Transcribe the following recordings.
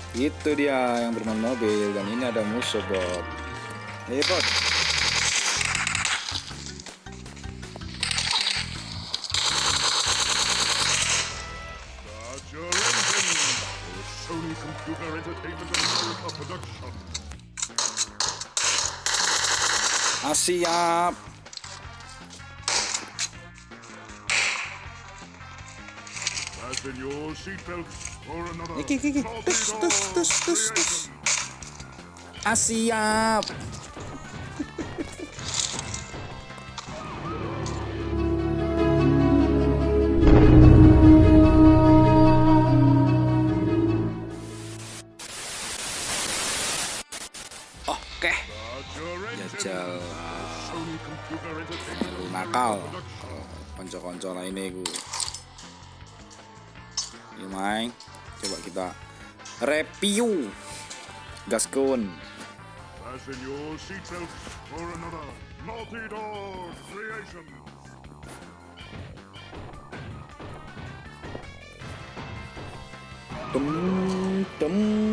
Itu dia yang bermain mobil, dan ini ada musuh bot. Bot. Siap. Iki. Tus. Siap. Oke. Jajal nakal konco-konco lainnya gue. Yuk main, coba kita review gaskun. Tem.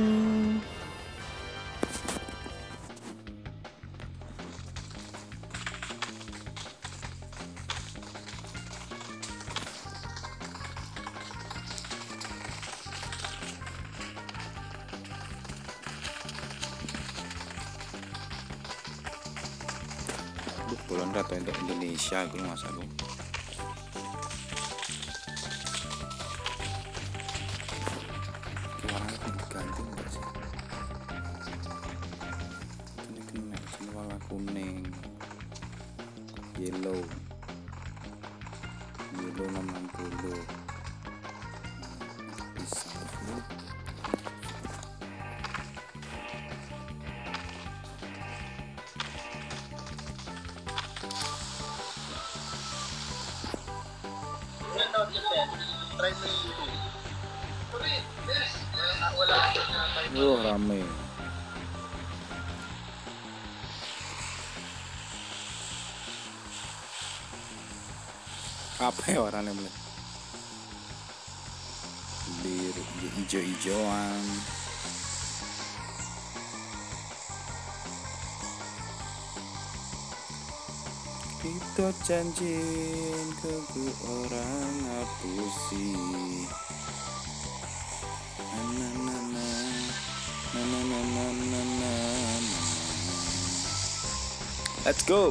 Bulan rata untuk Indonesia gue masa lu. Warnanya diganti enggak sih? Ini kena cuma warna kuning, yellow 660. Bisa dulu. Rame. Apa ya warnanya mulai? Biru, hijau-hijauan. Kita janjiin ke orang ngapusi. Let's go.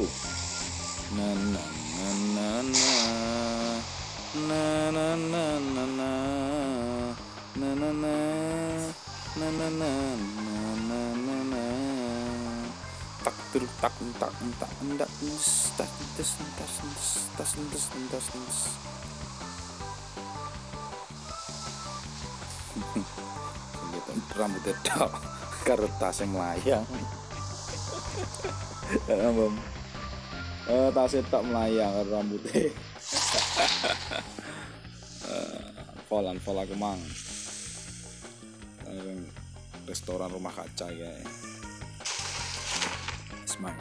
Rambutnya tok karo tasnya melayang. Tasnya tak melayang karo rambutnya. Volan aku mang. Restoran rumah kaca ya. Smile.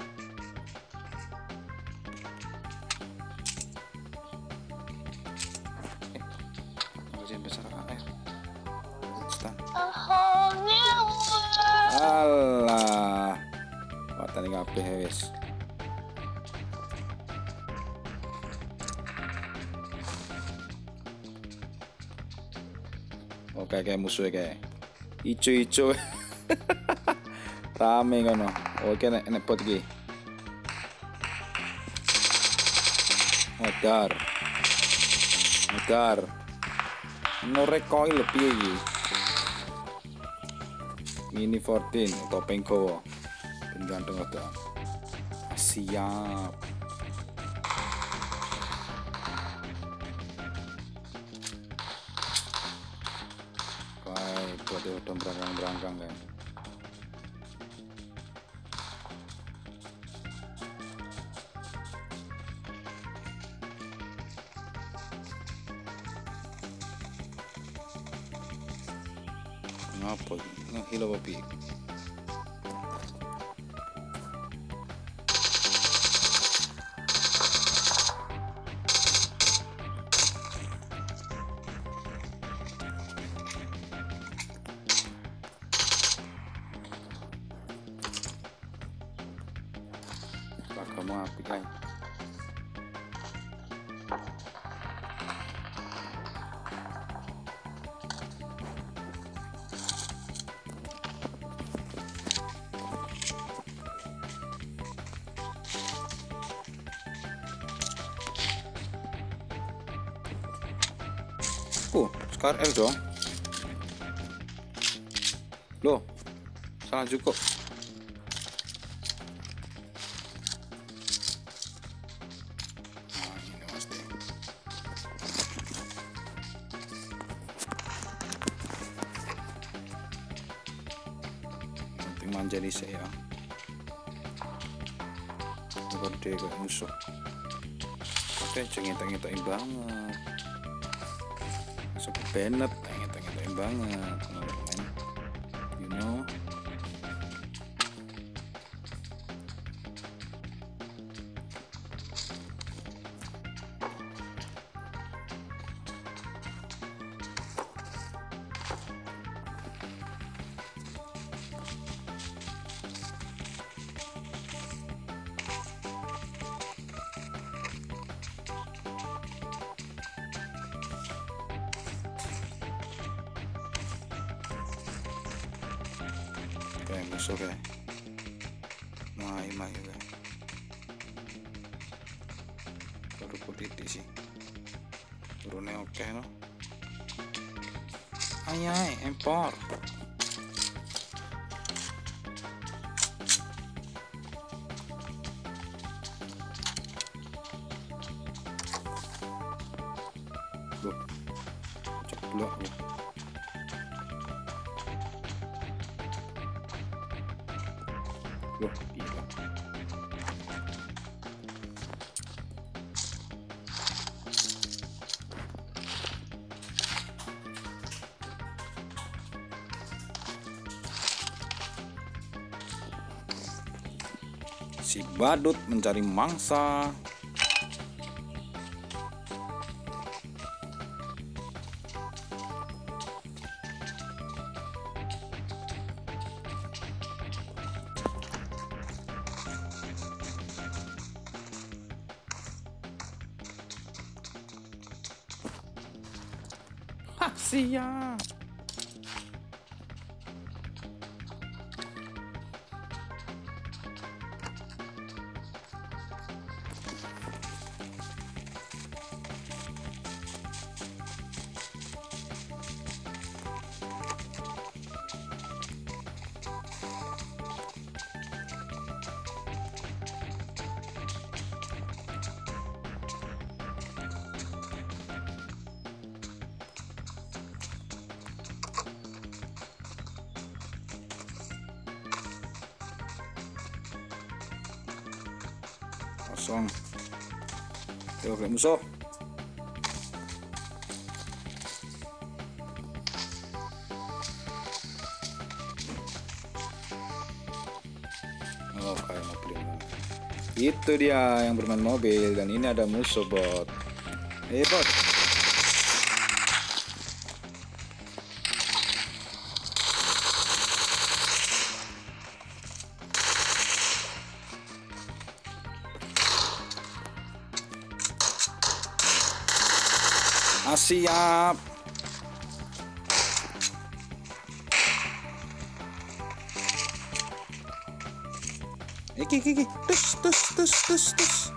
Alah, watane kabeh wis. Oke, kayak musuhnya kayak ijo-ijo. Rame kono. Oke, nek pot iki. Modar. Norekoil lebih iki. Mini 14 topeng kowo pengganteng ada. Siap. Baik, buat udah berangkang kan. Ngapa ngehilo babi. Cuma apik ae. Scar L dong. Loh, salah juga. Nah, ini pasti. Penting manja di saya. Gede kayak musuh. Oke, cengit-cengit banget. Masuk ke Bennett, cengit-cengit banget. You know. Oke, musuh kayak mai kayak baru putih sih turunnya oke no. Ayai empor loh ceplok loh. Loh, gila. Si badut mencari mangsa. Hah, siap. Kosong. Oke, musuh. Oh, kayak mobil. Itu dia yang bermain mobil dan ini ada musuh bot. Bot. Siap. Iki. Tus.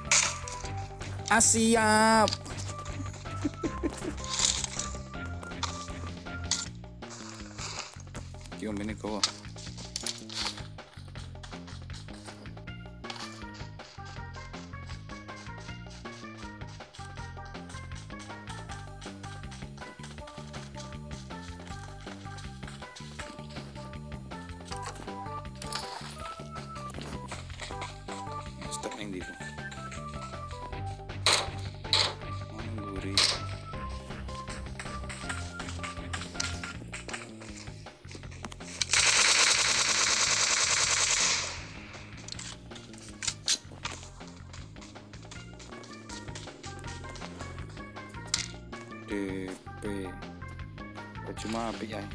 Siap. Kiom ini kau. Yang di gurih. DP cuma apik ya.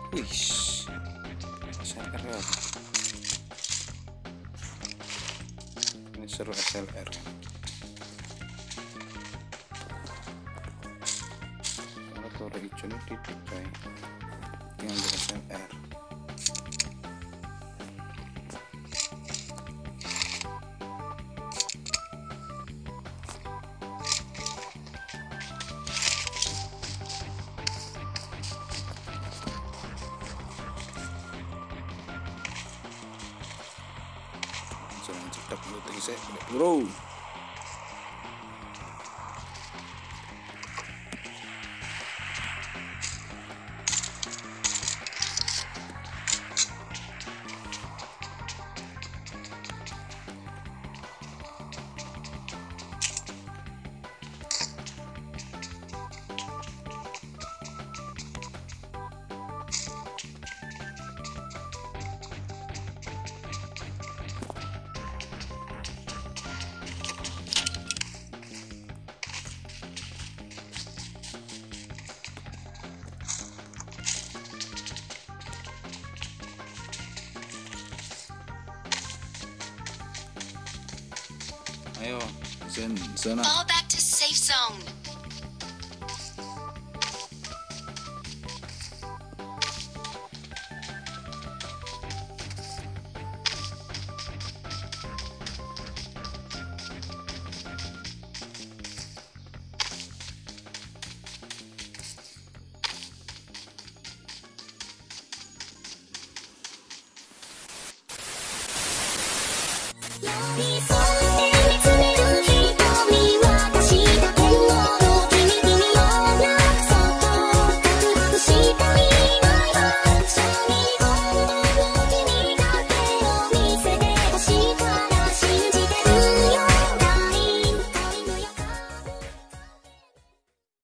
Wih, SLR apa? Ini seru SLR. Kalau tore hijau ini titik kayak yang di SLR. Cetak dulu tadi saya bro. Ayo, zona. Fall back to safe zone.